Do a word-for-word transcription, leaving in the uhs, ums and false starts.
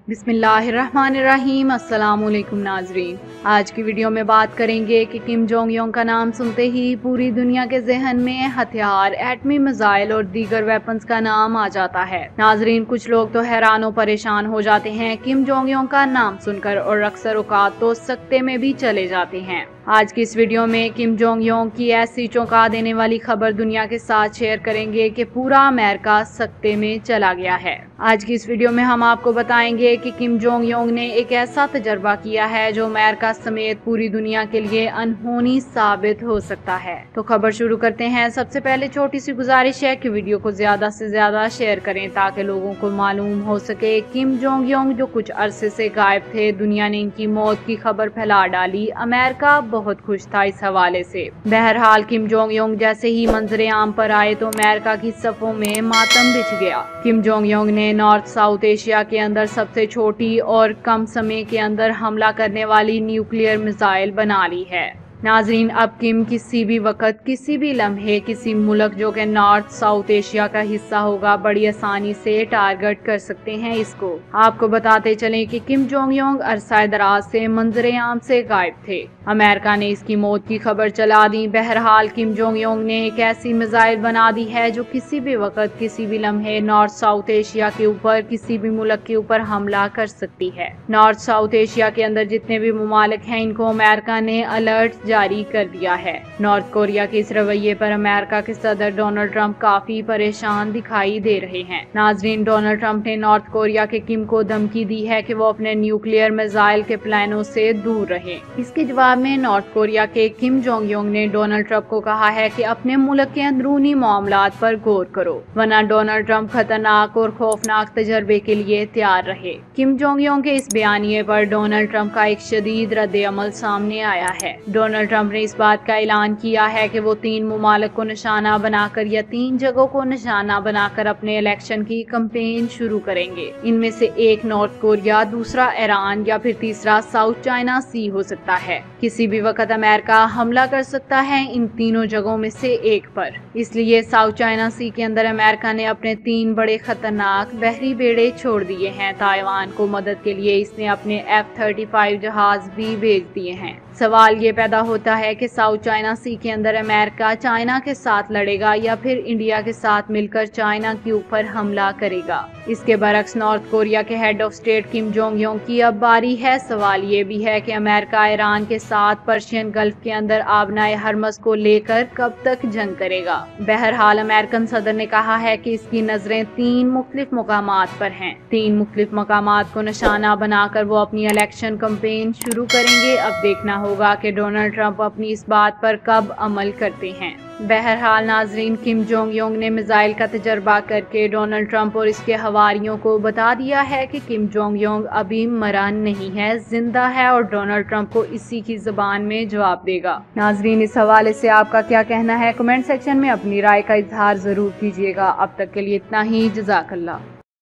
बिस्मिल्लाहिर्रहमानिर्रहीम। अस्सलाम वालेकुम नाजरीन, आज की वीडियो में बात करेंगे कि किम जोंग योंग का नाम सुनते ही पूरी दुनिया के जहन में हथियार, एटमी मिसाइल और दीगर वेपन्स का नाम आ जाता है। नाजरीन, कुछ लोग तो हैरान और परेशान हो जाते हैं किम जोंग योंग का नाम सुनकर और अक्सर औकात तो सकते में भी चले जाते हैं। आज की इस वीडियो में किम जोंग योंग की ऐसी चौंका देने वाली खबर दुनिया के साथ शेयर करेंगे कि पूरा अमेरिका सकते में चला गया है। आज की इस वीडियो में हम आपको बताएंगे कि किम जोंग योंग ने एक ऐसा तजर्बा किया है जो अमेरिका समेत पूरी दुनिया के लिए अनहोनी साबित हो सकता है। तो खबर शुरू करते हैं। सबसे पहले छोटी सी गुजारिश है कि वीडियो को ज्यादा से ज्यादा शेयर करें ताकि लोगों को मालूम हो सके। किम जोंग योंग जो कुछ अरसे से गायब थे, दुनिया ने इनकी मौत की खबर फैला डाली। अमेरिका बहुत खुश था इस हवाले से। बहरहाल किम जोंग योंग जैसे ही मंजरे आम पर आए तो अमेरिका की सफों में मातम बिछ गया। किम जोंग योंग ने नॉर्थ साउथ एशिया के अंदर सबसे छोटी और कम समय के अंदर हमला करने वाली न्यूक्लियर मिसाइल बना ली है। नाजरीन, अब किम किसी भी वक्त, किसी भी लम्हे, किसी मुल्क जो कि नॉर्थ साउथ एशिया का हिस्सा होगा, बड़ी आसानी से टारगेट कर सकते हैं इसको। आपको बताते चलें कि किम जोंग योंग अरसा दराज से मंजरे आम से गायब थे। अमेरिका ने इसकी मौत की खबर चला दी। बहरहाल किम जोंग योंग ने एक ऐसी मिसाइल बना दी है जो किसी भी वक्त, किसी भी लम्हे नॉर्थ साउथ एशिया के ऊपर, किसी भी मुल्क के ऊपर हमला कर सकती है। नॉर्थ साउथ एशिया के अंदर जितने भी ममालिक हैं, इनको अमेरिका ने अलर्ट जारी कर दिया है। नॉर्थ कोरिया के इस रवैये पर अमेरिका के सदर डोनाल्ड ट्रंप काफी परेशान दिखाई दे रहे हैं। नाजरीन, डोनाल्ड ट्रंप ने नॉर्थ कोरिया के किम को धमकी दी है कि वो अपने न्यूक्लियर मिसाइल के प्लानों से दूर रहे। इसके जवाब में नॉर्थ कोरिया के किम जोंग योंग ने डोनाल्ड ट्रंप को कहा है कि अपने मुल्क के अंदरूनी मामलात पर गौर करो, वरना डोनाल्ड ट्रंप खतरनाक और खौफनाक तजर्बे के लिए तैयार रहे। किम जोंग योंग के इस बयानिए पर डोनाल्ड ट्रंप का एक शदीद रद्द अमल सामने आया है। डोनाल्ड ट्रंप ने इस बात का ऐलान किया है कि वो तीन मुमालिक को निशाना बनाकर या तीन जगहों को निशाना बनाकर अपने इलेक्शन की कैंपेन शुरू करेंगे। इनमें से एक नॉर्थ कोरिया, दूसरा ईरान या फिर तीसरा साउथ चाइना सी हो सकता है। किसी भी वक्त अमेरिका हमला कर सकता है इन तीनों जगहों में से एक पर। इसलिए साउथ चाइना सी के अंदर अमेरिका ने अपने तीन बड़े खतरनाक बहरी बेड़े छोड़ दिए हैं। ताइवान को मदद के लिए इसने अपने एफ थर्टी फाइव जहाज भी भेज दिए हैं। सवाल ये पैदा होता है कि साउथ चाइना सी के अंदर अमेरिका चाइना के साथ लड़ेगा या फिर इंडिया के साथ मिलकर चाइना के ऊपर हमला करेगा। इसके बरक्स नॉर्थ कोरिया के head of state Kim Jong Yong की अब बारी है। सवाल ये भी है कि अमेरिका ईरान के साथ पर्शियन गल्फ के अंदर आबनाए हरमस को लेकर कब तक जंग करेगा। बहरहाल अमेरिकन सदर ने कहा है कि इसकी नजरें तीन मुख्तलिफ मकामात पर हैं। तीन मुख्तलिफ मकामात को निशाना बनाकर वो अपनी इलेक्शन कैंपेन शुरू करेंगे। अब देखना होगा कि डोनाल्ड ट्रंप अपनी इस बात पर कब अमल करते हैं। बहरहाल नाजरीन, किम जोंग योंग ने मिसाइल का तजर्बा करके डोनाल्ड ट्रंप और इसके हवारियों को बता दिया है कि किम जोंग योंग अभी मरा नहीं है, जिंदा है और डोनाल्ड ट्रंप को इसी की जुबान में जवाब देगा। नाजरीन, इस हवाले से आपका क्या कहना है? कमेंट सेक्शन में अपनी राय का इजहार जरूर कीजिएगा। अब तक के लिए इतना ही। जज़ाकल्लाह।